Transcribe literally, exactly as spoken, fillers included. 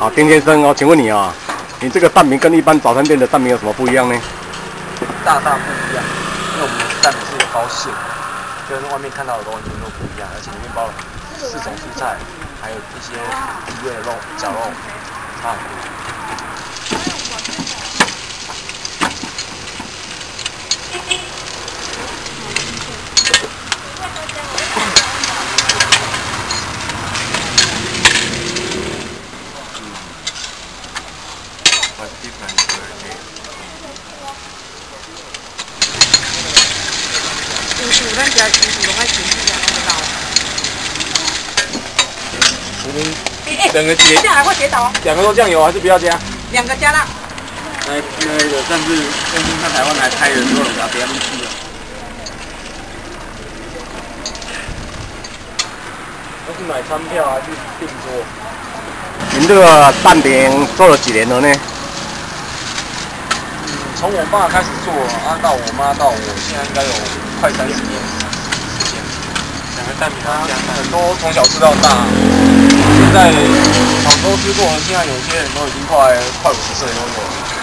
好，丁先生哦，请问你啊、哦，你这个蛋饼跟一般早餐店的蛋饼有什么不一样呢？ 大大不一样，因为我们的蛋饼是有包馅，跟外面看到的都完全都不一样，而且里面包了四种蔬菜，还有一些鸡味的肉、绞肉，差很多。 金属，咱家金属拢爱金属两个刀。 我们两个结， 这样还会跌倒啊？ 两个都酱油还是不要加？ 两个加辣。 那那个上次上次在台湾来拍的时候，啊，别他们吃了。那是买餐票还是订桌？ 您这个蛋饼做了几年了呢？ 从我爸开始做，啊，到我妈到我，现在应该有快三十年时间。两个蛋饼啊，很多从小吃到大，现在小时候吃过，现在有些人都已经快快五十岁都有了。